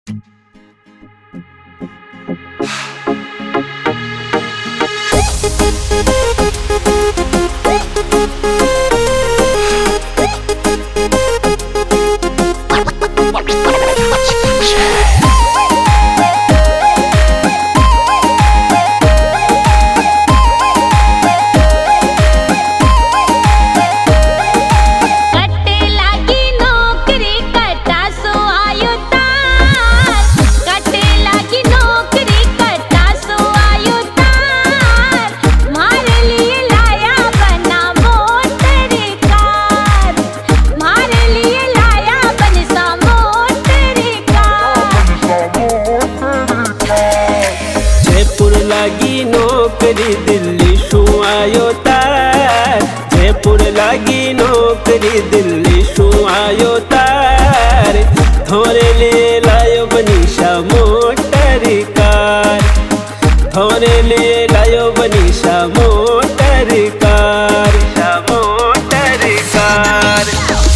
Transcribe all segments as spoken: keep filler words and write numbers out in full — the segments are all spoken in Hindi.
लागी नौकरी दिल्ली शू आयो तार, जयपुर लागी नौकरी दिल्ली शू आयो तार। थोरे ले लायो बनीशा मोटर कार, थोरे ले लायो बनीशा motor car, motor car.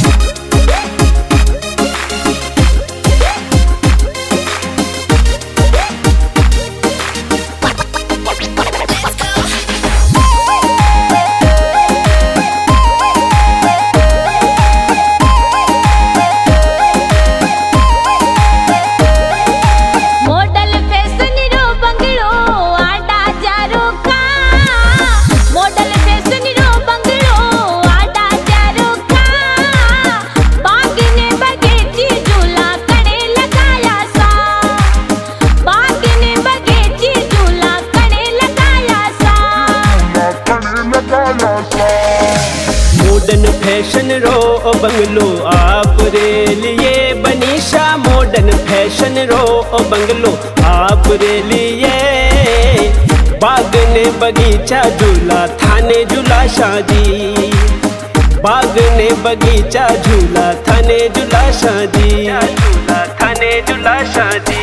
Modern fashion रो बंगलो आप रे लिए बनीशा, मॉडर्न फैशन रो बंगलो आप रे लिए। बाग ने बगीचा झूला थाने झूला शादी, बाग ने बगीचा झूला थाने झूला शादी, झूला थाने झूला शादी।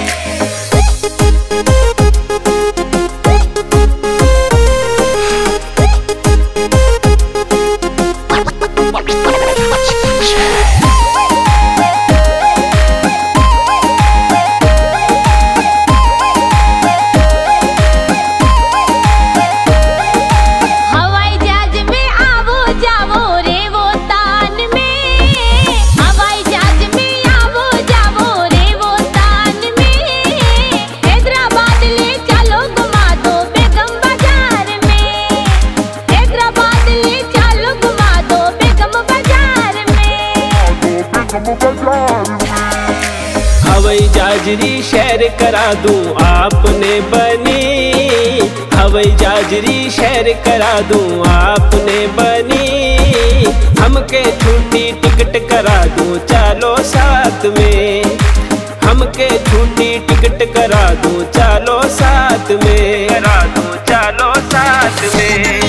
हवाई जहाजरी शहर करा दूं आपने बनी, हवाई जहाजरी शहर करा दूं आपने बनी। हमके छुट्टी टिकट करा दूं चलो साथ में, हमके छुट्टी टिकट करा दूं चलो साथ में, करा दूं चलो साथ में।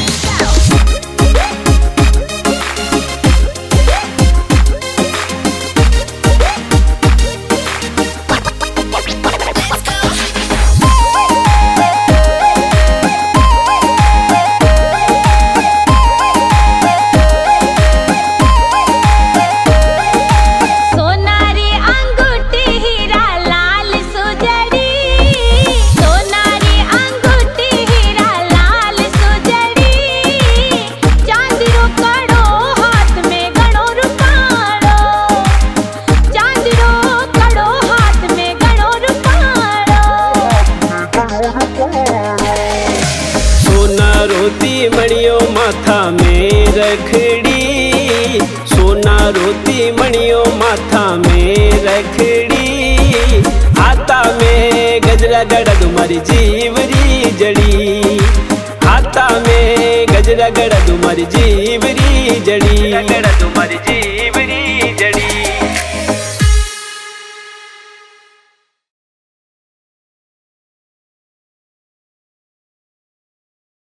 रोती मणियों माथा में रखड़ी, सोना रोती मणियों माथा में रखड़ी। हाथा में गजरा गड़ा तुम्हारी जीवरी जड़ी, हाथा में गजरा गड़ा तुम्हारी जीवरी जड़ी, गड़ा तुम्हारी जी